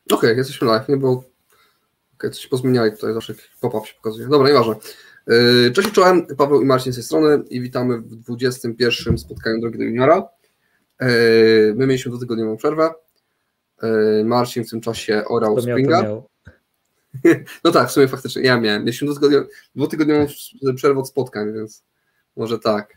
Okej, jesteśmy live, nie? Bo coś pozmieniali tutaj, zawsze pop-up się pokazuje. Dobra, nieważne. Cześć, czołem, Paweł i Marcin z tej strony i witamy w 21. spotkaniu Drogi do Juniora. My mieliśmy dwutygodniową przerwę. Marcin w tym czasie orał Springa. No tak, w sumie faktycznie, ja miałem. Mieliśmy dwutygodniową przerwę od spotkań, więc może tak.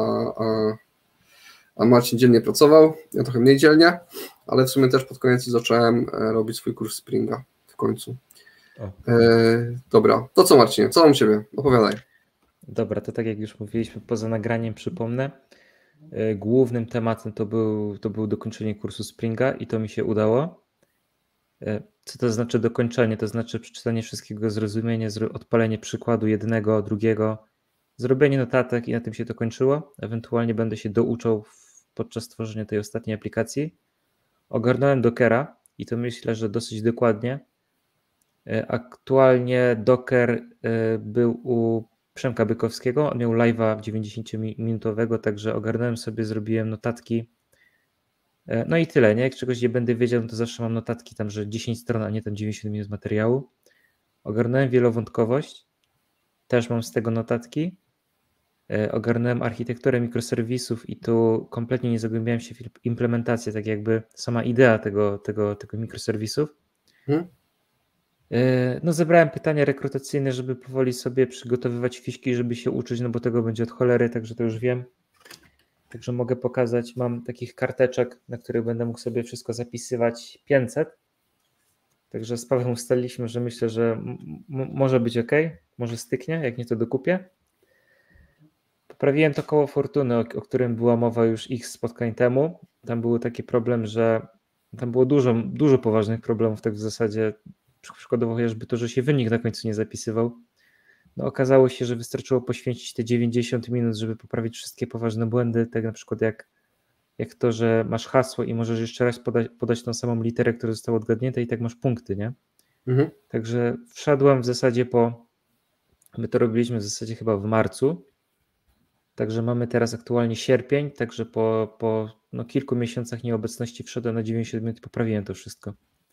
A Marcin dziennie pracował, ja trochę mniej dzielnie, ale w sumie też pod koniec zacząłem robić swój kurs Springa w końcu. Dobra, to co Marcinie, co mam u Ciebie? Opowiadaj. Dobra, to tak jak już mówiliśmy poza nagraniem, przypomnę, głównym tematem to było dokończenie kursu Springa i to mi się udało. Co to znaczy dokończenie? To znaczy przeczytanie wszystkiego, zrozumienie, odpalenie przykładu jednego, drugiego, zrobienie notatek i na tym się to kończyło. Ewentualnie będę się douczał podczas tworzenia tej ostatniej aplikacji. Ogarnąłem Dockera i to myślę, że dosyć dokładnie. Aktualnie Docker był u Przemka Bykowskiego, on miał live'a 90-minutowego, także ogarnąłem sobie, zrobiłem notatki. No i tyle, nie? Jak czegoś nie będę wiedział, no to zawsze mam notatki tam, że 10 stron, a nie tam 90 minut materiału. Ogarnąłem wielowątkowość, też mam z tego notatki. Ogarnąłem architekturę mikroserwisów i tu kompletnie nie zagłębiałem się w implementację, tak jakby sama idea tego mikroserwisów. No zebrałem pytania rekrutacyjne, żeby powoli sobie przygotowywać fiszki, żeby się uczyć, no bo tego będzie od cholery, także to już wiem. Także mogę pokazać, mam takich karteczek, na których będę mógł sobie wszystko zapisywać 500. Także z Pawłem ustaliliśmy, że myślę, że może być ok, może styknie, jak nie to dokupię. Poprawiłem to koło fortuny, o którym była mowa już x spotkań temu. Tam był taki problem, że tam było dużo poważnych problemów, tak w zasadzie przykładowo chociażby to, że się wynik na końcu nie zapisywał. No okazało się, że wystarczyło poświęcić te 90 minut, żeby poprawić wszystkie poważne błędy, tak na przykład jak to, że masz hasło i możesz jeszcze raz podać tą samą literę, która została odgadnięta i tak masz punkty, nie? Także wszedłem w zasadzie my to robiliśmy w zasadzie chyba w marcu, także mamy teraz aktualnie sierpień, także po kilku miesiącach nieobecności wszedłem na 90 minut i poprawiłem to wszystko.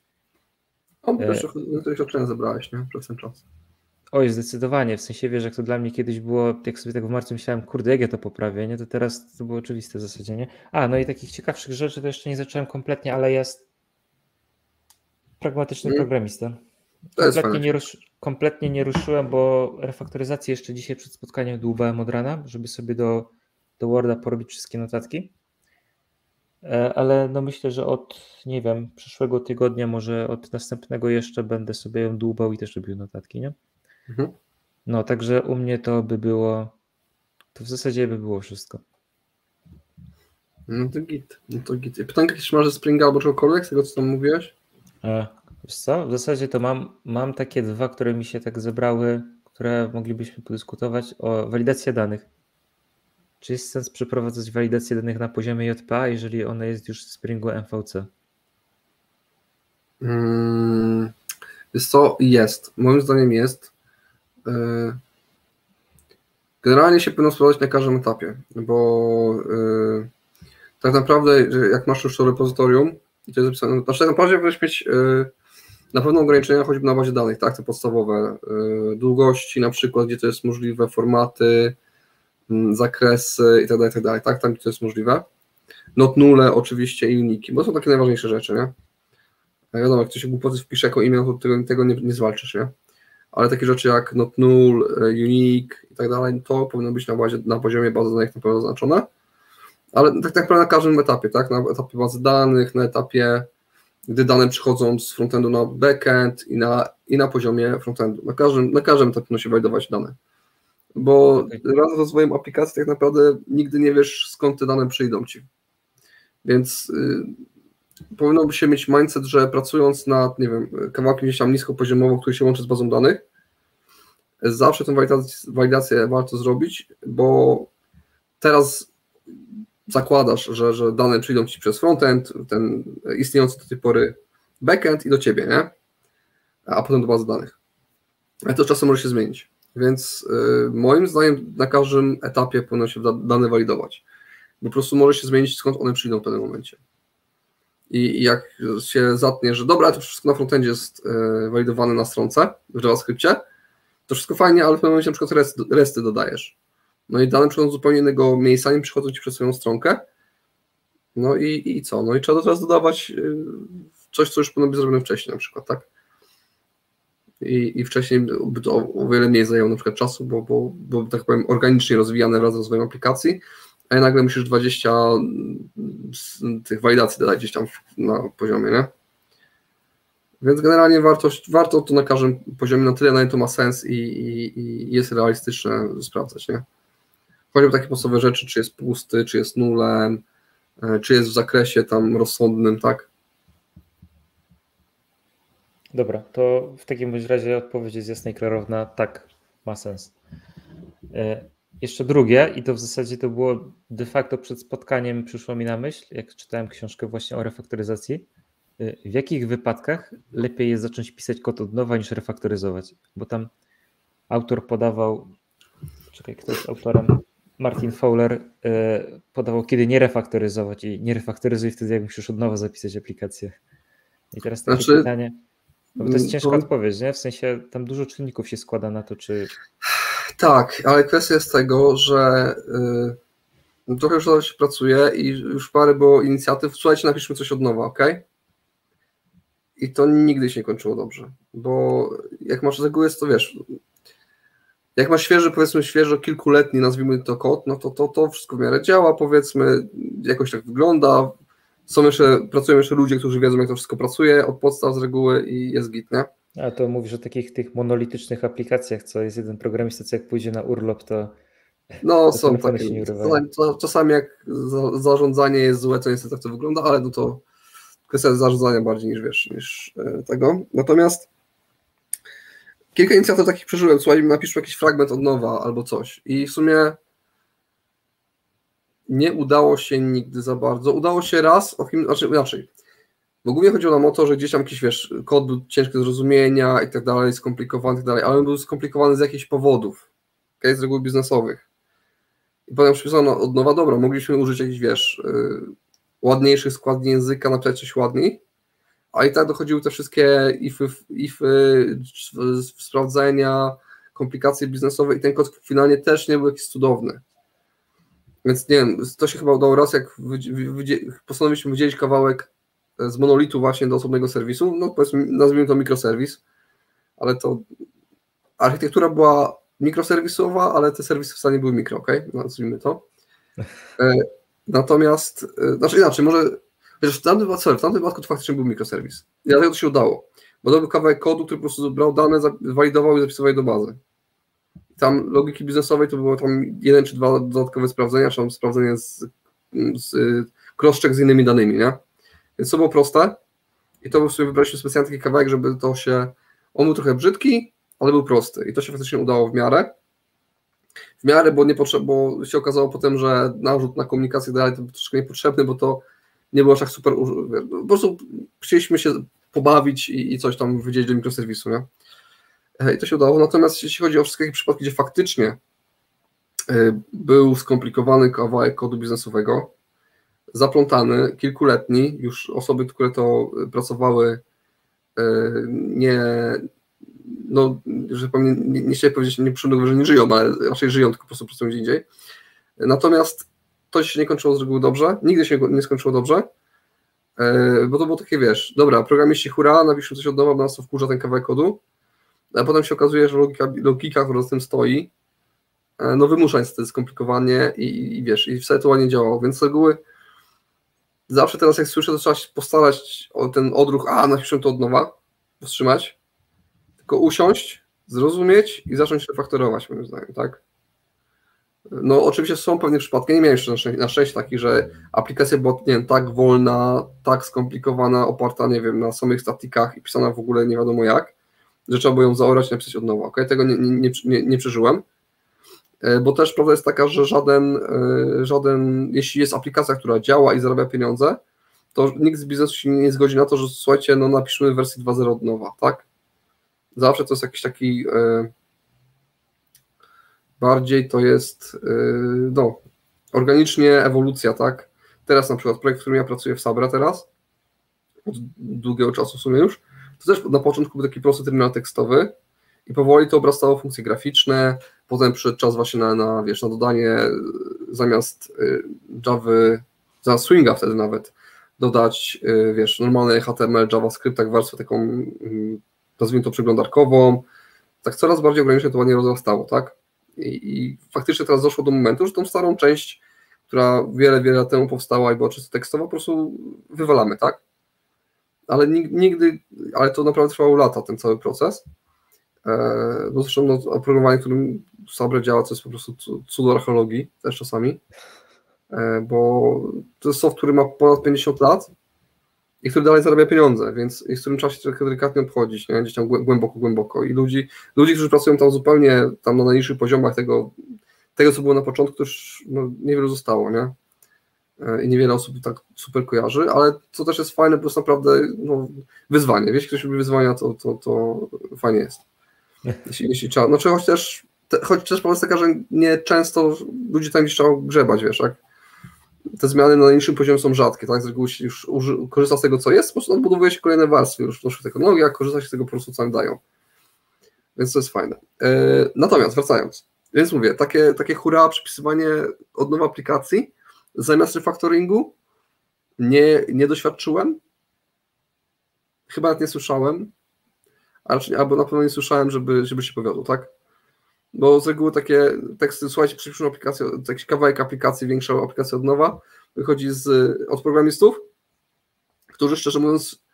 Też obszarnie zabrałeś, nie? Przez ten czas. Oj, zdecydowanie, w sensie wiesz, jak to dla mnie kiedyś było, jak sobie tak w marcu myślałem, kurde, jak ja to poprawię, nie? To teraz to było oczywiste w zasadzie, nie? No i takich ciekawszych rzeczy to jeszcze nie zacząłem kompletnie, ale jest pragmatyczny programista. Kompletnie nie ruszyłem, bo refaktoryzację jeszcze dzisiaj przed spotkaniem dłubałem od rana, żeby sobie do Worda porobić wszystkie notatki. Ale no myślę, że od, nie wiem, przyszłego tygodnia, może od następnego jeszcze będę sobie ją dłubał i też robił notatki, nie? No, także u mnie to w zasadzie by było wszystko. No to git. Pytanka jakieś masz ze Springa albo czegokolwiek, z tego co tam mówiłeś? Wiesz co, w zasadzie to mam takie dwa, które mi się tak zebrały, które moglibyśmy podyskutować o walidacji danych. Czy jest sens przeprowadzać walidację danych na poziomie JPA, jeżeli ona jest już w Springu MVC? Wiesz co, jest. Moim zdaniem jest. Generalnie się powinno sprawdzać na każdym etapie, bo tak naprawdę jak masz już to repozytorium i to jest zapisane, znaczy tak naprawdę powinieneś mieć na pewno ograniczenia choćby na bazie danych, tak, te podstawowe, długości na przykład, gdzie to jest możliwe, formaty, zakresy i tak dalej, tak, tam gdzie to jest możliwe. Not nulle oczywiście i uniki, bo są takie najważniejsze rzeczy, nie? Wiadomo, jak ktoś głupoty wpisze jako imię, to tego nie zwalczysz, nie? Ale takie rzeczy jak not null, unique i tak dalej, to powinno być na poziomie bazy danych na pewno zaznaczone, ale tak naprawdę na każdym etapie, tak? Na etapie bazy danych, na etapie, gdy dane przychodzą z frontendu na backend i na poziomie frontendu. Na każdym etapie powinno się walidować dane. Bo razem z rozwojem aplikacji tak naprawdę nigdy nie wiesz, skąd te dane przyjdą ci. Więc powinno się mieć mindset, że pracując nad, nie wiem, kawałkiem gdzieś tam niskopoziomowo, który się łączy z bazą danych, zawsze tę walidację warto zrobić, bo teraz zakładasz, że dane przyjdą ci przez frontend, ten istniejący do tej pory backend i do ciebie, nie? A potem do bazy danych. Ale to czasem może się zmienić. Więc moim zdaniem na każdym etapie powinno się dane walidować. Bo po prostu może się zmienić, skąd one przyjdą w pewnym momencie. i jak się zatnie, że dobra, to wszystko na frontendzie jest walidowane na stronce w JavaScriptie, to wszystko fajnie, ale w pewnym momencie na przykład resty dodajesz. No i dane przychodzą z zupełnie innego miejsca, nie przychodzą ci przez swoją stronkę. No i co? No i trzeba teraz dodawać coś, co już powinno być zrobione wcześniej na przykład, tak? I wcześniej by to o wiele mniej zajęło na przykład czasu, bo tak powiem organicznie rozwijane wraz z rozwojem aplikacji, a nagle musisz 20 tych walidacji dodać gdzieś tam na poziomie, nie? Więc generalnie warto to na każdym poziomie, na tyle, na ile to ma sens i jest realistyczne sprawdzać, nie? Chodzi o takie podstawowe rzeczy, czy jest pusty, czy jest nulem, czy jest w zakresie tam rozsądnym, tak? Dobra, to w takim bądź razie odpowiedź jest jasna i klarowna, tak, ma sens. Jeszcze drugie, i to w zasadzie to było de facto przed spotkaniem przyszło mi na myśl, jak czytałem książkę właśnie o refaktoryzacji, w jakich wypadkach lepiej jest zacząć pisać kod od nowa niż refaktoryzować, bo tam autor podawał, czekaj, kto jest autorem? Martin Fowler podawał, kiedy nie refaktoryzować i nie refaktoryzuj wtedy, jak musisz od nowa zapisać aplikację. I teraz takie pytanie, no bo to jest ciężka odpowiedź, nie? W sensie tam dużo czynników się składa na to, czy... Tak, ale kwestia jest tego, że trochę już się pracuje i już parę było inicjatyw, słuchajcie, napiszmy coś od nowa, ok? I to nigdy się nie kończyło dobrze, bo jak masz z reguły, to wiesz, jak masz powiedzmy świeżo kilkuletni, nazwijmy to kod, no to wszystko w miarę działa, powiedzmy, jakoś tak wygląda, pracują jeszcze ludzie, którzy wiedzą, jak to wszystko pracuje od podstaw z reguły i jest git, nie? A to mówisz o takich tych monolitycznych aplikacjach, co jest jeden programista, co jak pójdzie na urlop, to no to są takie, czasami jak zarządzanie jest złe, to niestety tak to wygląda, ale no to kwestia zarządzania bardziej niż tego. Natomiast kilka inicjatyw takich przeżyłem, słuchaj, napisz jakiś fragment od nowa albo coś i w sumie nie udało się nigdy za bardzo. Udało się raz, znaczy inaczej, bo głównie chodziło nam o to, że gdzieś tam jakiś, wiesz, kod był ciężki do zrozumienia i tak dalej, skomplikowany i tak dalej, ale on był skomplikowany z jakichś powodów, z reguł biznesowych. I potem przypisano od nowa, dobra, mogliśmy użyć jakichś, wiesz, ładniejszych składni języka, napisać coś ładniej, a i tak dochodziły te wszystkie ify, sprawdzenia, komplikacje biznesowe i ten kod finalnie też nie był jakiś cudowny. Więc nie wiem, to się chyba udało raz, jak postanowiliśmy wydzielić kawałek z monolitu właśnie do osobnego serwisu, no powiedzmy, nazwijmy to mikroserwis, ale to architektura była mikroserwisowa, ale te serwisy wcale nie były mikro, ok? Nazwijmy to. Natomiast, znaczy inaczej, może, chociaż w tamtym wypadku to faktycznie był mikroserwis. I dlatego to się udało, bo to był kawałek kodu, który po prostu brał dane, walidował i zapisywał je do bazy. Tam logiki biznesowej to było tam 1 czy 2 dodatkowe sprawdzenia, czy tam sprawdzenie cross-check z innymi danymi, nie? Więc to było proste i to sobie wybraliśmy specjalnie taki kawałek, żeby to się, on był trochę brzydki, ale był prosty i to się faktycznie udało w miarę, bo się okazało potem, że narzut na komunikację dalej to był troszkę niepotrzebny, bo to nie było aż tak super, po prostu chcieliśmy się pobawić i coś tam wydzielić do mikroserwisu, nie? I to się udało, natomiast jeśli chodzi o wszystkie przypadki, gdzie faktycznie był skomplikowany kawałek kodu biznesowego, zaplątany, kilkuletni, już osoby, które to pracowały, że nie chciałem powiedzieć, nie przyjmuję, że nie żyją, ale raczej żyją, tylko po prostu pracują gdzie indziej. Natomiast to się nie kończyło z reguły dobrze, nigdy się nie skończyło dobrze, bo to było takie, wiesz, dobra, programiści hura, napiszmy coś od nowa, bo nas to wkurza ten kawałek kodu, a potem się okazuje, że logika, która z tym stoi, no wymusza niestety skomplikowanie i wiesz, i wcale to ładnie działało, więc z reguły zawsze teraz jak słyszę, to trzeba się postarać o ten odruch, napiszę to od nowa, powstrzymać, tylko usiąść, zrozumieć i zacząć refaktorować, moim zdaniem, tak? No oczywiście są pewne przypadki, nie miałem jeszcze na szczęście takich, że aplikacja była, nie wiem, tak wolna, tak skomplikowana, oparta, nie wiem, na samych statykach i pisana w ogóle nie wiadomo jak, że trzeba było ją zaorać i napisać od nowa, okay? Tego nie przeżyłem, bo też prawda jest taka, że żaden, jeśli jest aplikacja, która działa i zarabia pieniądze, to nikt z biznesu się nie zgodzi na to, że słuchajcie, no napiszmy wersję 2.0 od nowa, tak? Zawsze to jest jakiś taki, bardziej to jest, organicznie ewolucja, tak? Teraz na przykład projekt, w którym ja pracuję w Sabre teraz, od długiego czasu w sumie już, to też na początku był taki prosty terminal tekstowy i powoli to obrastało funkcje graficzne, potem przyszedł czas właśnie na dodanie zamiast Javy, zamiast Swinga wtedy nawet, dodać, normalny HTML, JavaScript, tak warstwę taką, nazwijmy to przeglądarkową, tak coraz bardziej ograniczenie to ładnie rozrastało, tak? I faktycznie teraz doszło do momentu, że tą starą część, która wiele lat temu powstała i była czysto tekstowa, po prostu wywalamy, tak? Ale nigdy, ale to naprawdę trwało lata, ten cały proces. Bo zresztą oprogramowanie, którym Sabre działa, to jest po prostu cudo archeologii też czasami, bo to jest soft, który ma ponad 50 lat i który dalej zarabia pieniądze, więc z którym trzeba się trochę delikatnie obchodzić, nie? Gdzieś tam głęboko. I ludzi, którzy pracują tam zupełnie tam na najniższych poziomach tego co było na początku, to już niewielu zostało, nie? I niewiele osób tak super kojarzy, ale co też jest fajne, bo jest naprawdę wyzwanie. Jeśli ktoś lubi wyzwania, to fajnie jest. Jeśli trzeba. Znaczy, choć też jest taka, że nie często ludzi tam gdzieś trzeba grzebać, wiesz, jak te zmiany na najniższym poziomie są rzadkie, tak? Z reguły już korzysta z tego, co jest, po prostu odbudowuje się kolejne warstwy już w naszych technologiach, korzysta się z tego po prostu, co nam dają. Więc to jest fajne. Natomiast wracając, więc mówię, takie hurra, przypisywanie od nowej aplikacji zamiast refactoringu nie doświadczyłem, chyba nawet nie słyszałem, albo na pewno nie słyszałem, żeby się powiodło, tak? Bo z reguły takie teksty, słuchajcie, przypiszmy aplikację, jakiś kawałek aplikacji, większą aplikację od nowa, wychodzi od programistów, którzy szczerze mówiąc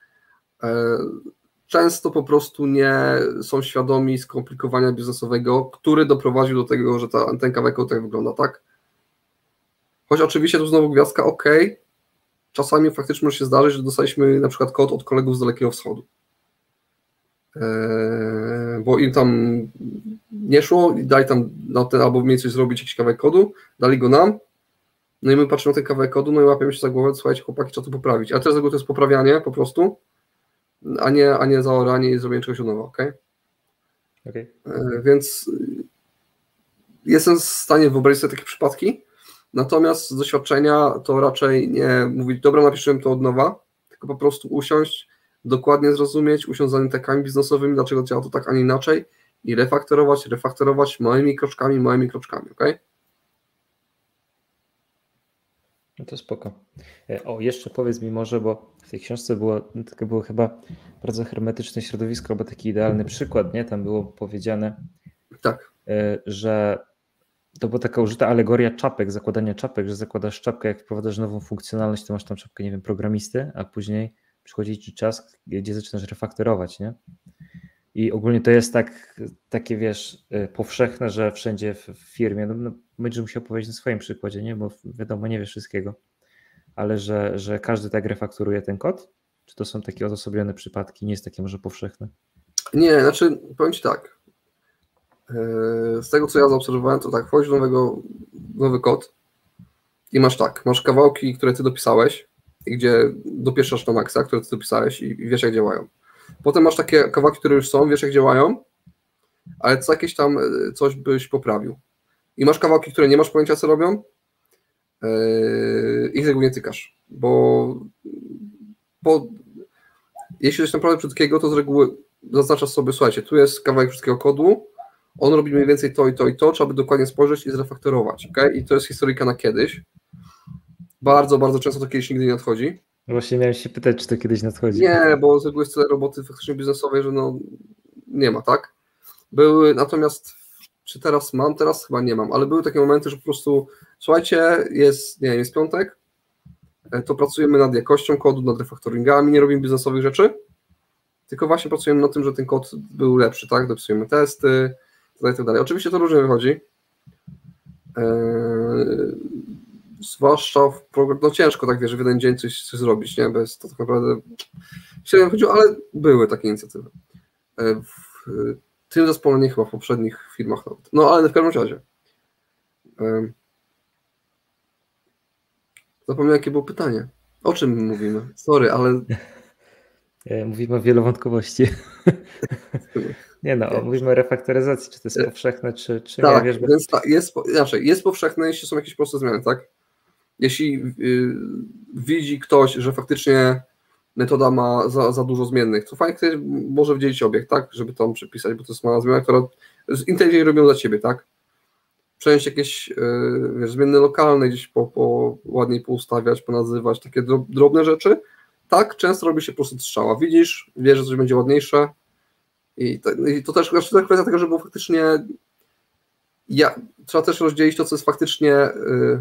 często po prostu nie są świadomi skomplikowania biznesowego, który doprowadził do tego, że ten kawałek tak wygląda, tak? Choć oczywiście tu znowu gwiazdka, czasami faktycznie może się zdarzyć, że dostaliśmy na przykład kod od kolegów z Dalekiego Wschodu. Bo im tam nie szło i dali tam albo mieli coś zrobić, jakiś kawałek kodu, dali go nam, no i my patrzymy na ten kawałek kodu, no i łapiemy się za głowę, słuchajcie, chłopaki, trzeba to poprawić. A teraz to jest poprawianie po prostu, a nie zaoranie i zrobienie czegoś od nowa, okej? Więc jestem w stanie wyobrazić sobie takie przypadki, natomiast z doświadczenia to raczej nie mówić, dobra, napiszemy to od nowa, tylko po prostu usiąść, dokładnie zrozumieć, usiąść z analitykami biznesowymi, dlaczego działa to tak, a nie inaczej i refaktorować małymi kroczkami, okej? No to spoko. Jeszcze powiedz mi może, bo w tej książce było chyba bardzo hermetyczne środowisko, bo taki idealny przykład, nie? Tam było powiedziane, tak, że to była taka użyta alegoria czapek, zakładania czapek, że zakładasz czapkę, jak wprowadzasz nową funkcjonalność, to masz tam czapkę, nie wiem, programisty, a później przychodzi ci czas, gdzie zaczynasz refaktorować, nie? I ogólnie to jest takie, wiesz, powszechne, że wszędzie w firmie, no będziesz musiał powiedzieć na swoim przykładzie, nie? Bo wiadomo, nie wiesz wszystkiego, ale że każdy tak refaktoruje ten kod? Czy to są takie odosobnione przypadki? Nie jest takie może powszechne? Nie, znaczy powiem ci tak, z tego co ja zaobserwowałem, to tak, wchodzisz nowy kod i masz kawałki, które ty dopisałeś i gdzie dopieszasz na maksa, które ty dopisałeś i wiesz jak działają. Potem masz takie kawałki, które już są, wiesz jak działają, ale co jakieś tam coś byś poprawił. I masz kawałki, które nie masz pojęcia co robią, ich tego nie tykasz, bo jeśli coś naprawdę brzydkiego, to z reguły zaznaczasz sobie, słuchajcie, tu jest kawałek brzydkiego kodu, on robi mniej więcej to i to i to, trzeba by dokładnie spojrzeć i zrefaktorować, okay? I to jest historyjka na kiedyś. Bardzo, bardzo często to kiedyś nigdy nie nadchodzi. No właśnie miałem się pytać, czy to kiedyś nadchodzi. Nie, bo z reguły jest tyle roboty faktycznie biznesowej, że nie ma, tak? Były, natomiast czy teraz mam? Teraz chyba nie mam, ale były takie momenty, że po prostu słuchajcie, jest piątek, to pracujemy nad jakością kodu, nad refaktoringami, nie robimy biznesowych rzeczy, tylko właśnie pracujemy nad tym, że ten kod był lepszy, tak? Dopisujemy testy, tak dalej. Oczywiście to różnie wychodzi. Zwłaszcza ciężko tak, wiesz, w jeden dzień coś zrobić, nie? Bez to tak naprawdę średnio chodziło, ale były takie inicjatywy. W tym zespole nie chyba w poprzednich firmach nawet. No ale w każdym razie. Zapomniałem, jakie było pytanie. O czym mówimy? Sorry, ale... Mówimy o wielowątkowości. Nie no, mówimy o refaktoryzacji, czy to jest powszechne, czy tak, nie, wiesz, więc jest powszechne, jeśli są jakieś proste zmiany, tak? Jeśli widzi ktoś, że faktycznie metoda ma za dużo zmiennych, to fajnie ktoś może wdzielić obiekt, tak, żeby tam przypisać, bo to jest mała zmiana, która inteligentnie robią za ciebie, tak. Przejąć jakieś wiesz, zmienne lokalne, gdzieś ładniej poustawiać, ponazywać, takie drobne rzeczy. Tak, często robi się po prostu strzała. Widzisz, wiesz, że coś będzie ładniejsze i to też kwestia tego, żeby było faktycznie trzeba też rozdzielić to, co jest faktycznie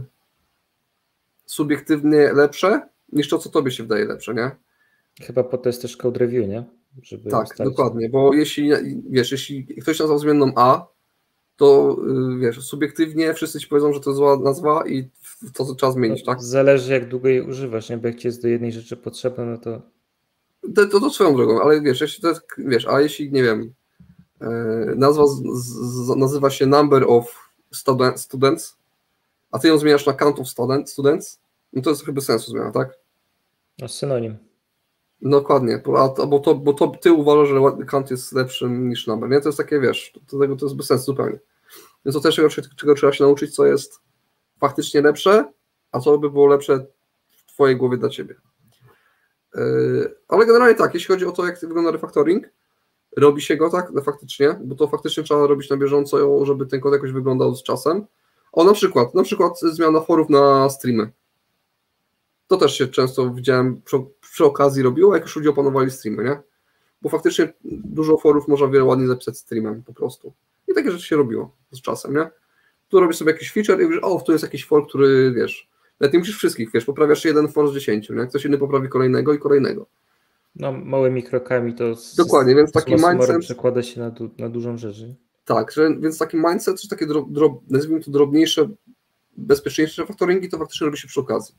subiektywnie lepsze, niż to, co tobie się wydaje lepsze, nie? Chyba po to jest też code review, nie? Żeby tak, ustalić. Dokładnie, bo jeśli ktoś nazwał zmienną A, to wiesz, subiektywnie wszyscy ci powiedzą, że to jest zła nazwa i to trzeba zmienić, tak? Zależy, jak długo jej używasz, nie? Bo jak ci jest do jednej rzeczy potrzebna, no to... To swoją drogą, ale wiesz, jeśli to jest, wiesz, a jeśli, nie wiem, nazwa nazywa się number of students, a ty ją zmieniasz na count of students, no to jest trochę bez sensu zmiana, tak? No, synonim. Dokładnie, bo to ty uważasz, że count jest lepszym niż number, nie? To jest takie, wiesz, to jest bez sensu zupełnie. Więc to też czego trzeba się nauczyć, co jest faktycznie lepsze, a co by było lepsze w twojej głowie dla ciebie. Ale generalnie tak, jeśli chodzi o to, jak wygląda refactoring, robi się go tak faktycznie, bo to faktycznie trzeba robić na bieżąco, żeby ten kod jakoś wyglądał z czasem. Na przykład zmiana forów na streamy. To też się często widziałem, przy okazji robiło, jak już ludzie opanowali streamy, nie? Bo faktycznie dużo forów można wiele ładnie zapisać streamem po prostu. I takie rzeczy się robiło z czasem, nie? Tu robisz sobie jakiś feature i mówisz, tu jest jakiś for, który, wiesz, nawet nie musisz wszystkich, wiesz, poprawiasz jeden for z 10, nie? Ktoś inny poprawi kolejnego i kolejnego. No, małymi krokami to dokładnie, więc taki mindset przekłada się na dużą rzecz. Tak, więc taki mindset, czy takie nazwijmy to drobniejsze, bezpieczniejsze refactoringi, to faktycznie robi się przy okazji.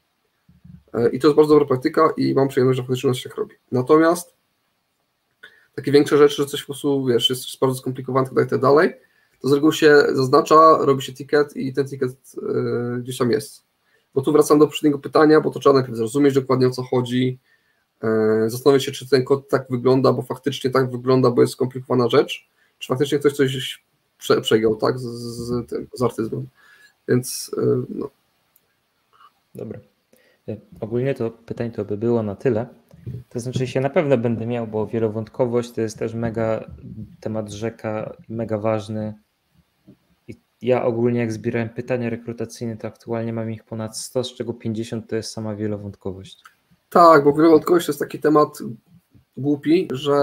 I to jest bardzo dobra praktyka i mam przyjemność, że faktycznie się tak robi. Natomiast takie większe rzeczy, że coś po prostu, wiesz, jest bardzo skomplikowane i tak dalej, to z reguły się zaznacza, robi się ticket i ten ticket gdzieś tam jest. Bo tu wracam do poprzedniego pytania, bo to trzeba najpierw zrozumieć dokładnie, o co chodzi, zastanowić się, czy ten kod tak wygląda, bo faktycznie tak wygląda, bo jest skomplikowana rzecz, czy faktycznie ktoś coś przegiął, tak, z artyzmem. Więc no. Dobra. Ogólnie to pytań to by było na tyle. To znaczy się na pewno będę miał, bo wielowątkowość to jest też mega temat rzeka, mega ważny. I ja ogólnie jak zbierałem pytania rekrutacyjne, to aktualnie mam ich ponad 100, z czego 50 to jest sama wielowątkowość. Tak, bo wielowątkowość to jest taki temat głupi, że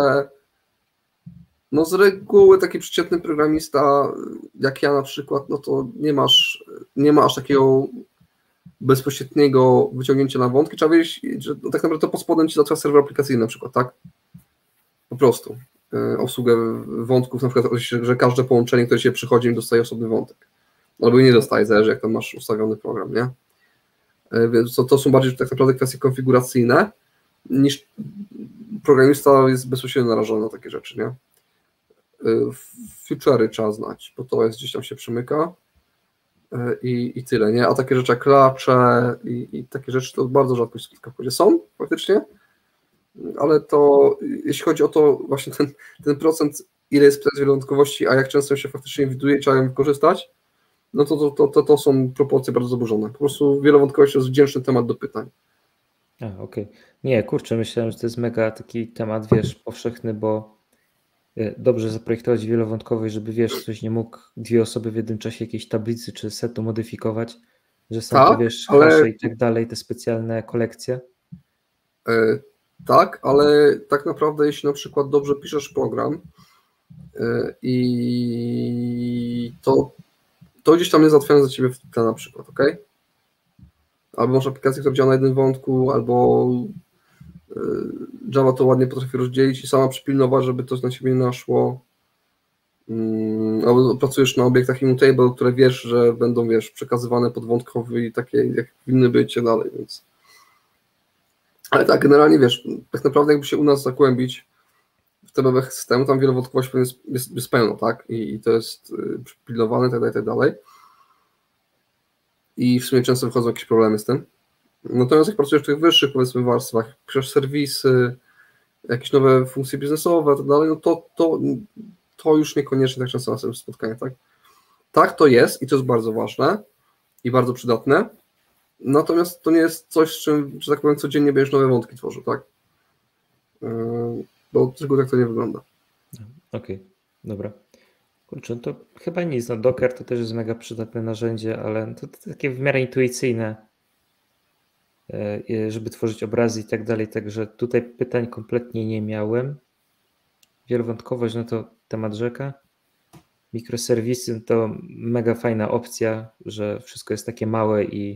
no z reguły taki przeciętny programista, jak ja na przykład, no to nie ma aż takiego bezpośredniego wyciągnięcia na wątki. Trzeba wiedzieć, że tak naprawdę to pod spodem ci załatwia serwer aplikacyjny na przykład, tak? Po prostu. Obsługę wątków, na przykład, że każde połączenie, które się przychodzi, dostaje osobny wątek. Albo nie dostaje, zależy jak tam masz ustawiony program, nie? Więc to są bardziej tak naprawdę kwestie konfiguracyjne, niż programista jest bezpośrednio narażony na takie rzeczy, nie? Feature'y trzeba znać, bo to jest gdzieś tam się przemyka i tyle, nie? A takie rzeczy jak klacze i takie rzeczy to bardzo rzadko się spotyka w kodzie. Są faktycznie, ale to jeśli chodzi o to właśnie ten procent, ile jest wielowątkowości, a jak często się faktycznie widuje, trzeba ją wykorzystać, no to są proporcje bardzo zaburzone. Po prostu wielowątkowość to jest wdzięczny temat do pytań. Okej. Nie, kurczę, myślałem, że to jest mega taki temat, wiesz, powszechny, bo dobrze zaprojektować wielowątkowość, żeby, wiesz, ktoś nie mógł dwie osoby w jednym czasie jakiejś tablicy czy setu modyfikować, że są to, wiesz, hasze i tak dalej, te specjalne kolekcje. Tak, ale tak naprawdę jeśli na przykład dobrze piszesz program i to gdzieś tam jest załatwione za ciebie w tle na przykład, ok? Albo masz aplikację, która działa na jednym wątku, albo Java to ładnie potrafi rozdzielić i sama przypilnować, żeby to na ciebie nie naszło. Albo pracujesz na obiektach immutable, które wiesz, że będą, wiesz, przekazywane podwątkowy i takie jak powinny być i dalej, więc. Ale tak, generalnie wiesz, tak naprawdę jakby się u nas zagłębić w TBB systemu, tam wielowątkowość jest pełno, tak? I to jest przypilnowane, tak dalej. I w sumie często wychodzą jakieś problemy z tym. Natomiast jak pracujesz w tych wyższych, powiedzmy, warstwach, piszesz serwisy, jakieś nowe funkcje biznesowe, tak dalej, no to już niekoniecznie tak często na sobie spotkanie, tak? Tak, to jest i to jest bardzo ważne i bardzo przydatne, natomiast to nie jest coś, z czym, że tak powiem, codziennie będziesz nowe wątki tworzył, tak? bo tylko tak to nie wygląda. Okej, dobra. Kurczę, to chyba nic. No Docker to też jest mega przydatne narzędzie, ale to takie w miarę intuicyjne, żeby tworzyć obrazy i tak dalej. Także tutaj pytań kompletnie nie miałem. Wielowątkowość, no to temat rzeka. Mikroserwisy to mega fajna opcja, że wszystko jest takie małe i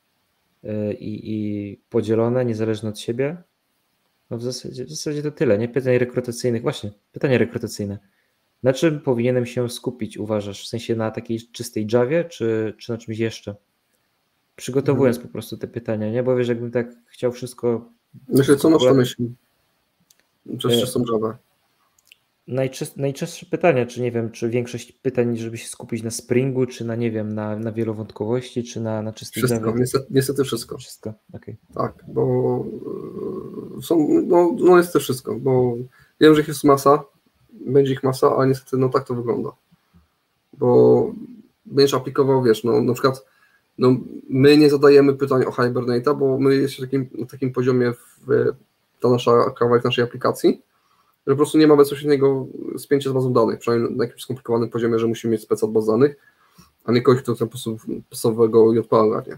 podzielone, niezależne od siebie. No w zasadzie to tyle, nie? Pytań rekrutacyjnych. Właśnie, pytanie rekrutacyjne. Na czym powinienem się skupić, uważasz? W sensie na takiej czystej Javie, czy na czymś jeszcze? Przygotowując po prostu te pytania, nie? Bo wiesz, jakbym tak chciał wszystko... Myślę, co masz na myśli? Przez czystą Javę. Najczęstsze pytania, czy nie wiem, czy większość pytań, żeby się skupić na Springu, czy na, nie wiem, na wielowątkowości, czy na czystej Wszystko, Javie? niestety wszystko. Wszystko, okej. Tak, bo no niestety wszystko, bo wiem, że ich jest masa, będzie ich masa, ale niestety no tak to wygląda. Bo będziesz aplikował, wiesz, no na przykład no, my nie zadajemy pytań o Hibernate'a, bo my jesteśmy na takim poziomie ta nasza kawałek naszej aplikacji, że po prostu nie ma bezpośredniego spięcia z bazą danych, przynajmniej na jakimś skomplikowanym poziomie, że musimy mieć spec od baz danych, a nie kogoś, kto ten podstawowego JPA ogarnia.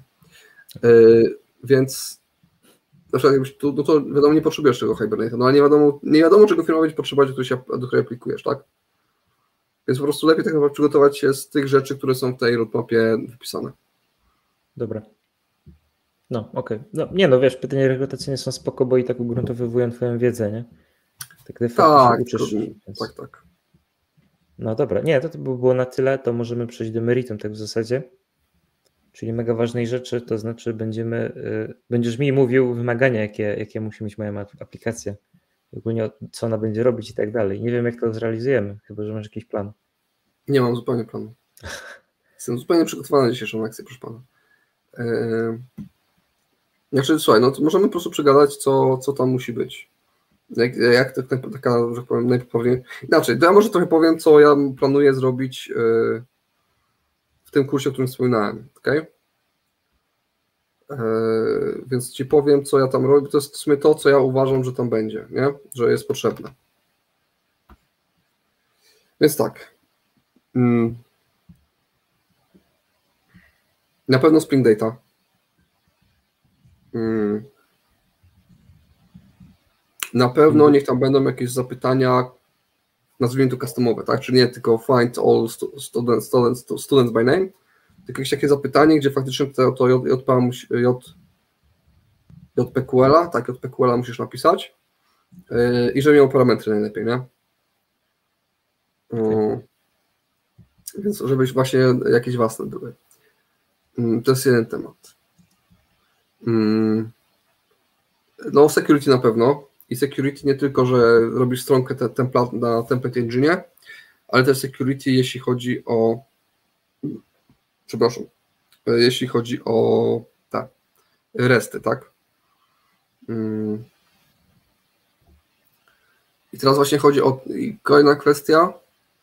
Więc na przykład no to wiadomo, nie potrzebujesz tego Hibernate'a, no ale nie wiadomo czego firma będzie potrzebować, do której aplikujesz, tak? Więc po prostu lepiej tak naprawdę przygotować się z tych rzeczy, które są w tej roadmapie wpisane. Dobra. No, okej. No, nie no, wiesz, pytania rekrutacyjne są spoko, bo i tak ugruntowują twoją wiedzę, nie? Tak de facto się uczysz. Więc... Tak. No dobra, nie, to by było na tyle, to możemy przejść do meritum tak w zasadzie. Czyli mega ważnej rzeczy, to znaczy będziesz mi mówił wymagania, jakie musi mieć moja aplikacja, ogólnie co ona będzie robić i tak dalej. Nie wiem, jak to zrealizujemy, chyba że masz jakiś plan. Nie mam zupełnie planu. Jestem zupełnie przygotowany na dzisiejszą akcję, proszę pana. Znaczy, słuchaj, no to możemy po prostu przegadać, co tam musi być. Jak taka, że tak powiem, najpoprawniej. Inaczej, to ja może trochę powiem, co ja planuję zrobić w tym kursie, o którym wspominałem, okej? Więc ci powiem, co ja tam robię, to jest w sumie to, co ja uważam, że tam będzie, nie? Że jest potrzebne. Więc tak. Na pewno Spring Data. Na pewno niech tam będą jakieś zapytania, nazwijmy to customowe, tak? Czyli nie tylko find all students by name, tylko jakieś takie zapytanie, gdzie faktycznie to JPQL-a, tak, JPQL-a musisz napisać i żeby miał parametry najlepiej, nie? Więc żebyś właśnie jakieś własne były. To jest jeden temat. No security na pewno i security nie tylko, że robisz stronkę na template engine, ale też security jeśli chodzi o resty, tak? I teraz właśnie chodzi o kolejna kwestia.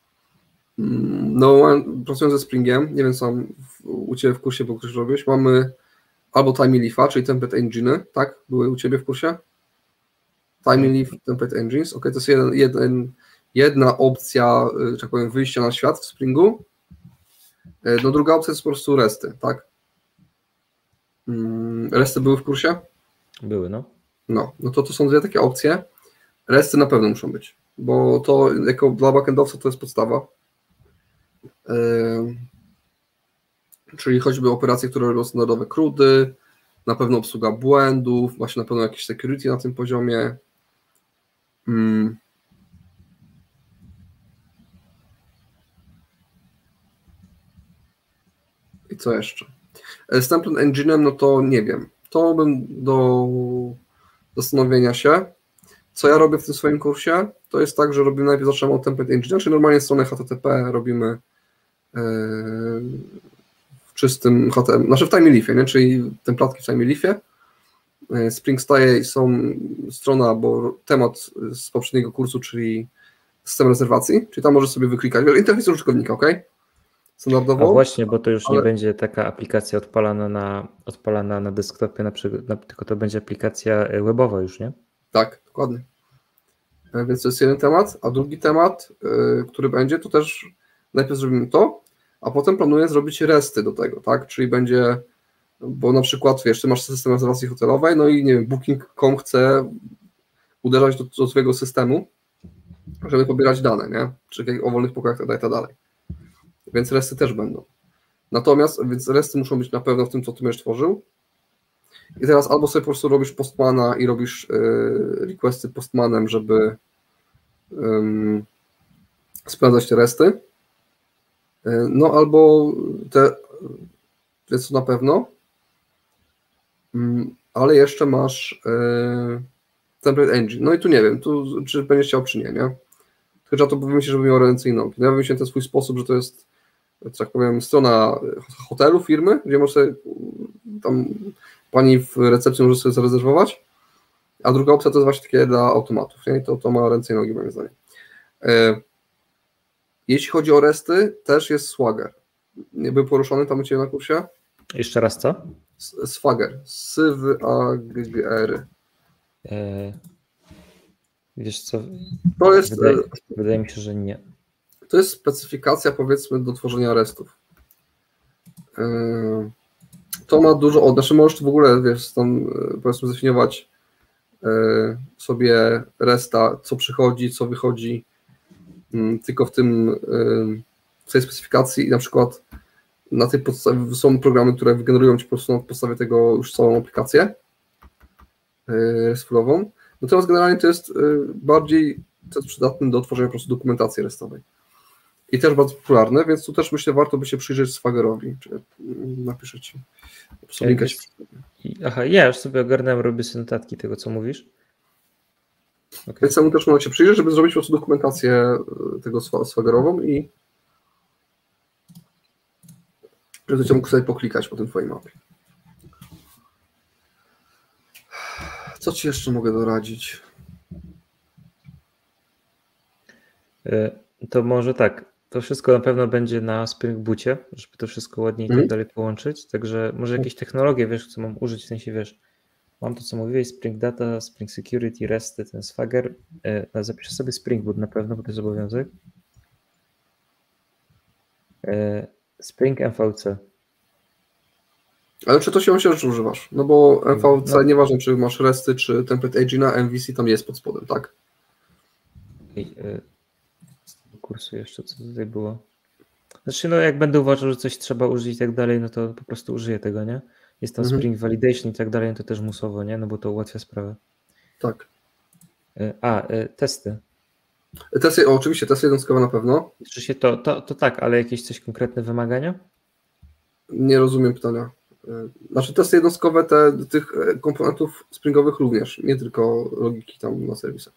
No, pracując ze Springiem, nie wiem co u Ciebie w kursie, bo ktoś robisz, mamy albo TinyLeaf'a, czyli template engine, tak? Były u Ciebie w kursie? TinyLeaf, template engines, ok, to jest jedna opcja, że tak powiem, wyjścia na świat w Springu. No druga opcja jest po prostu resty, tak? Resty były w kursie? Były, no. No to są dwie takie opcje. Resty na pewno muszą być, bo to jako dla backendowca to jest podstawa. Czyli choćby operacje, które robią standardowe CRUDy, na pewno obsługa błędów, właśnie na pewno jakieś security na tym poziomie. I co jeszcze? Z template engine'em, no to nie wiem. To bym do zastanowienia się. Co ja robię w tym swoim kursie? To jest tak, że robimy najpierw zaczynamy od template engine, czyli normalnie stronę HTTP robimy w czystym HTML, znaczy w TinyLeafie, nie? Czyli templatki w TinyLeafie. Spring staje są strona, bo temat z poprzedniego kursu, czyli system rezerwacji, czyli tam możesz sobie wyklikać, interfejs użytkownika, ok? Standardowo. A właśnie, bo to już nie będzie taka aplikacja odpalana na desktopie, tylko to będzie aplikacja webowa już, nie? Tak, dokładnie. Więc to jest jeden temat, a drugi temat, który będzie, to też najpierw zrobimy to, a potem planuję zrobić resty do tego, tak? Czyli będzie, bo na przykład, wiesz, ty masz system rezerwacji hotelowej, no i nie wiem, Booking.com chce uderzać do swojego systemu, żeby pobierać dane, nie? Czyli o wolnych pokojach i tak dalej. Więc resty też będą. Natomiast, więc resty muszą być na pewno w tym, co ty będziesz tworzył. I teraz albo sobie po prostu robisz postmana i robisz requesty postmanem, żeby sprawdzać te resty. No albo te co na pewno, ale jeszcze masz template engine. No i tu nie wiem, czy będziesz chciał, czy nie, nie? Tylko trzeba to wymyślić, żeby miał ręce i nogi. Ja wymyśliłem ten swój sposób, że to jest, tak powiem, strona hotelu, firmy, gdzie możesz sobie tam pani w recepcji może sobie zarezerwować, a druga opcja to jest właśnie takie dla automatów, nie? To ma ręce i nogi, moim zdaniem. Jeśli chodzi o resty, też jest Swagger. Nie był poruszony tam u Ciebie na kursie? Jeszcze raz co? Swagger. Swagger. Wiesz co? To jest, wydaje mi się, że nie. To jest specyfikacja, powiedzmy, do tworzenia restów. To ma dużo, znaczy możesz w ogóle, wiesz, tam powiedzmy zdefiniować sobie resta, co przychodzi, co wychodzi, tylko w tej specyfikacji i na przykład na tej podstawie są programy, które wygenerują Ci po prostu na podstawie tego już całą aplikację restfulową. Natomiast generalnie to jest bardziej przydatny do tworzenia po prostu dokumentacji restowej. I też bardzo popularne, więc tu też myślę, warto by się przyjrzeć Swaggerowi. Czy napiszę Ci. Aha, ja już sobie ogarnąłem, robię sobie notatki tego, co mówisz. Okay. Więc temu też można się przyjrzeć, żeby zrobić po prostu dokumentację tego Swaggerową i żeby Cię mógł sobie poklikać po tym Twojej mapie. Co Ci jeszcze mogę doradzić? To może tak, to wszystko na pewno będzie na Spring Boocie, żeby to wszystko ładnie i tak dalej połączyć, także może jakieś technologie, wiesz, co mam użyć, w sensie, wiesz, mam to, co mówiłeś, Spring Data, Spring Security, RESTy, ten Swagger, zapiszę sobie Spring Boot na pewno, bo to jest obowiązek. Spring MVC. Ale czy to się rzeczy używasz? No bo MVC, nieważne czy masz resty, czy template agina, MVC tam jest pod spodem, tak? Kursu jeszcze, co tutaj było? Znaczy, no jak będę uważał, że coś trzeba użyć i tak dalej, no to po prostu użyję tego, nie? Jest tam Spring Validation i tak dalej, no to też musowo, nie? No bo to ułatwia sprawę. Tak. Testy. Testy, oczywiście, testy jednostkowe na pewno. Czy się to tak, ale jakieś coś konkretne wymagania? Nie rozumiem pytania. Znaczy testy jednostkowe tych komponentów springowych również, nie tylko logiki tam na serwisach.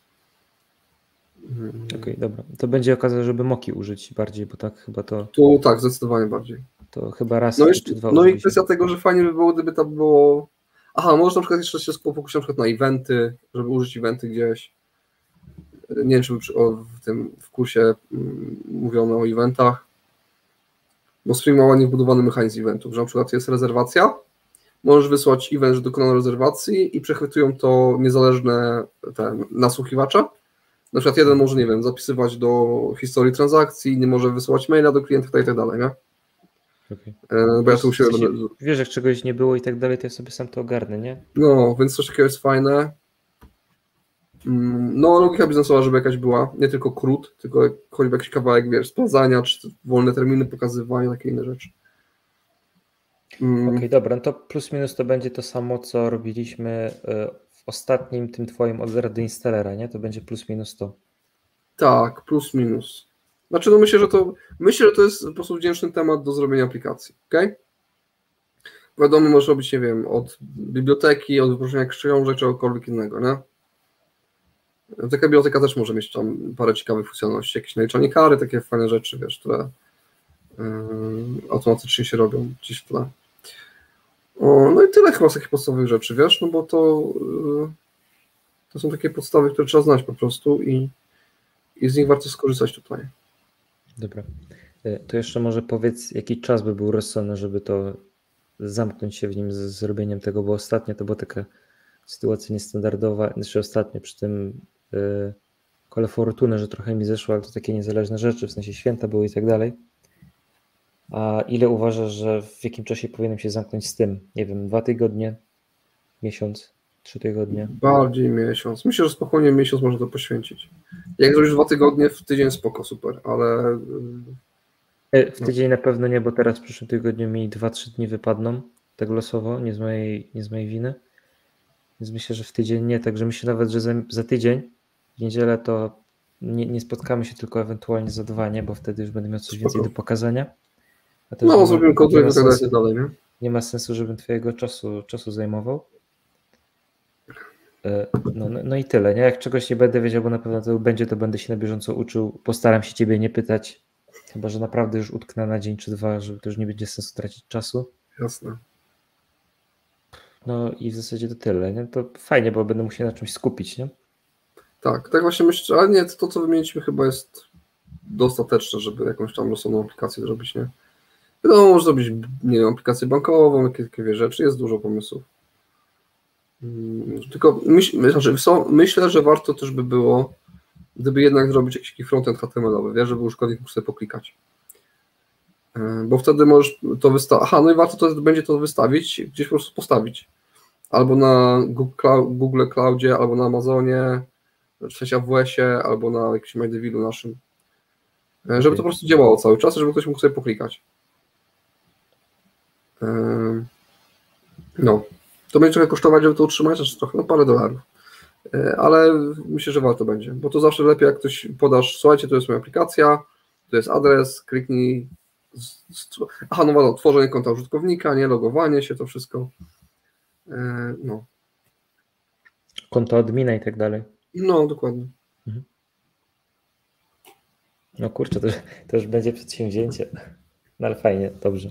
Okej, dobra. To będzie okazja, żeby moki użyć bardziej, bo tak chyba to... Tu tak, zdecydowanie bardziej. To chyba raz czy dwa. No i kwestia tego, że fajnie by było, gdyby to było... Aha, może na przykład jeszcze się fokusować na przykład na eventy, żeby użyć eventy gdzieś. Nie wiem, czy w kursie mówiono o eventach. Bo Spring ma ładnie wbudowany mechanizm eventów, że na przykład jest rezerwacja, możesz wysłać event, że dokonano rezerwacji i przechwytują to niezależne nasłuchiwacze. Na przykład jeden może, nie wiem, zapisywać do historii transakcji, inny może wysyłać maila do klienta i tak dalej, nie? Okay. Bo ja to wiesz, jak czegoś nie było i tak dalej, to ja sobie sam to ogarnę, nie? No, więc coś takiego jest fajne. No, logika biznesowa, żeby jakaś była, nie tylko krót, tylko choćby jakiś kawałek, wiesz, sprawdzania, czy wolne terminy pokazywania, takie inne rzeczy. Okej, dobra, no to plus minus to będzie to samo, co robiliśmy w ostatnim tym twoim od zera do instalera, nie? To będzie plus minus to. Tak, plus minus. Znaczy, no myślę, że to jest po prostu wdzięczny temat do zrobienia aplikacji, ok? Wiadomo, możesz robić, nie wiem, od biblioteki, od wyproszenia książek, czegokolwiek innego, nie? Taka biblioteka też może mieć tam parę ciekawych funkcjonalności, jakieś naliczanie kary, takie fajne rzeczy, wiesz, które automatycznie się robią gdzieś w tle. No i tyle chyba z takich podstawowych rzeczy, wiesz, no bo to są takie podstawy, które trzeba znać po prostu i z nich warto skorzystać tutaj. Dobra. To jeszcze może powiedz, jaki czas by był rozsądny, żeby to zamknąć się w nim z zrobieniem tego, bo ostatnio to była taka sytuacja niestandardowa, znaczy ostatnio przy tym Kole Fortuny, że trochę mi zeszło, ale to takie niezależne rzeczy, w sensie święta były i tak dalej. A ile uważasz, że w jakim czasie powinienem się zamknąć z tym? Nie wiem, 2 tygodnie, miesiąc, 3 tygodnie? Bardziej miesiąc. Myślę, że spokojnie miesiąc można to poświęcić. Jak zrobisz 2 tygodnie, w tydzień spoko, super, ale... W tydzień na pewno nie, bo teraz w przyszłym tygodniu mi 2-3 dni wypadną, tak losowo, nie z mojej winy. Więc myślę, że w tydzień nie, także myślę nawet, że za tydzień, w niedzielę to nie spotkamy się, tylko ewentualnie za 2, nie? Bo wtedy już będę miał coś więcej do pokazania. A też no, zrobimy kodry i tak dalej, nie? Nie ma sensu, żebym twojego czasu zajmował. No i tyle, nie? Jak czegoś nie będę wiedział, bo na pewno to będzie, to będę się na bieżąco uczył. Postaram się ciebie nie pytać, chyba że naprawdę już utknę na dzień czy 2, żeby to już nie będzie sensu tracić czasu. Jasne. No i w zasadzie to tyle, nie? To fajnie, bo będę musiał na czymś skupić, nie? Tak właśnie myślę, ale nie, to co wymieniliśmy chyba jest dostateczne, żeby jakąś tam losową aplikację zrobić, nie? Wiadomo, można zrobić, nie wiem, aplikację bankową, jakieś takie rzeczy, jest dużo pomysłów. Tylko myślę, że warto też by było, gdyby jednak zrobić jakiś taki frontend HTML-owy, wiesz, żeby użytkownik mógł sobie poklikać. Bo wtedy możesz to wystawić. No i warto będzie to wystawić, gdzieś po prostu postawić. Albo na Google Cloudzie, albo na Amazonie, w sensie AWS-ie, albo na jakimś MyDevilu naszym. Żeby to po prostu działało cały czas, żeby ktoś mógł sobie poklikać. No. To będzie trochę kosztować, żeby to utrzymać, aż trochę, no parę dolarów. Ale myślę, że warto będzie, bo to zawsze lepiej, jak ktoś podasz, słuchajcie, to jest moja aplikacja, to jest adres, kliknij. No, tworzenie konta użytkownika, nie, logowanie się, to wszystko. No. Konto admina i tak dalej. No, dokładnie. No kurczę, to już będzie przedsięwzięcie. No ale fajnie, dobrze.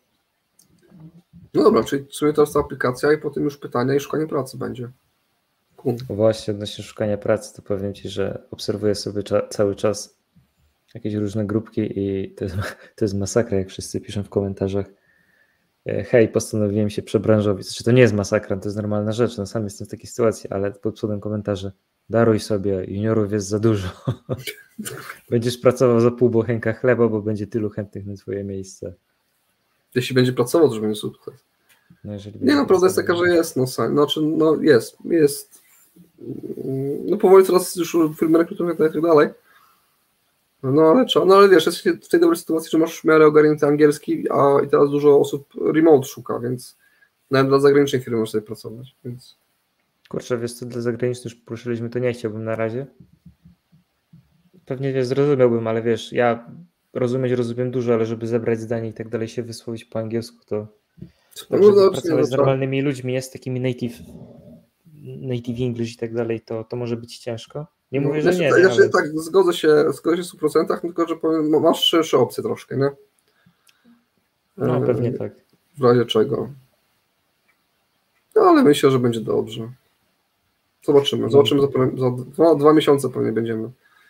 No dobra, czyli w sumie to jest ta aplikacja i potem już pytania i szukanie pracy będzie. Cool. Właśnie odnośnie szukania pracy, to powiem Ci, że obserwuję sobie cały czas jakieś różne grupki i to jest masakra, jak wszyscy piszą w komentarzach. Hej, postanowiłem się przebranżowić. Znaczy, to nie jest masakra, to jest normalna rzecz. No, sam jestem w takiej sytuacji, ale pod spodem komentarze: daruj sobie, juniorów jest za dużo. Będziesz pracował za pół bochenka chleba, bo będzie tylu chętnych na Twoje miejsce. Jeśli będzie pracował, to już będzie sukces. No, nie, prawda jest taka, że jest. Jest. No powoli coraz już firmy rekrutują i tak dalej. Ale wiesz, jest w tej dobrej sytuacji, że masz w miarę ogarnięty angielski, i teraz dużo osób remote szuka, więc nawet dla zagranicznej firmy możesz sobie pracować. Więc... Kurczę, wiesz co, dla zagranicznych już poruszyliśmy, to nie chciałbym na razie. Pewnie zrozumiałbym, ale wiesz, ja rozumiem dużo, ale żeby zebrać zdanie i tak dalej, się wysłowić po angielsku, to żeby pracować z normalnymi ludźmi, jest takimi native English i tak dalej, to może być ciężko. Nie mówię, że nie. Ale... Tak, zgodzę się w 100%, tylko że powiem, masz szersze opcje troszkę, nie? No pewnie tak. W razie czego. No ale myślę, że będzie dobrze. Zobaczymy za 2 miesiące pewnie będziemy.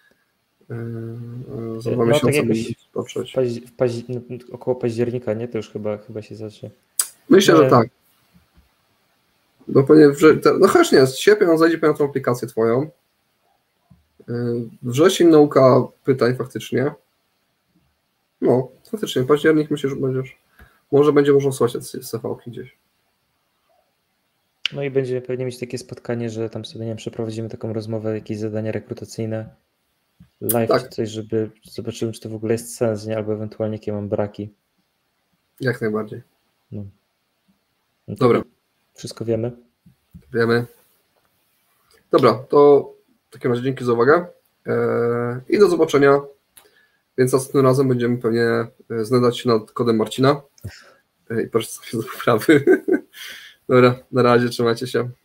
Za 2 miesiące tak będziemy patrzeć. Około października, nie? To już chyba się zacznie. Myślę, że tak. No chociaż nie, sierpień on zajdzie na tą aplikację twoją. Wrzesień nauka pytań faktycznie. No, faktycznie, październik myślę, że może będzie można słuchać CV-ki gdzieś. No i będziemy pewnie mieć takie spotkanie, że tam sobie, nie wiem, przeprowadzimy taką rozmowę, jakieś zadania rekrutacyjne, live czy coś, żeby zobaczymy, czy to w ogóle jest sens, nie? Albo ewentualnie jakie mam braki. Jak najbardziej. No dobra. Wszystko wiemy? Wiemy. Dobra, to w takim razie dzięki za uwagę i do zobaczenia. Więc następnym razem będziemy pewnie znęcać się nad kodem Marcina i patrzeć sobie do poprawy. Dobra, na razie, trzymajcie się.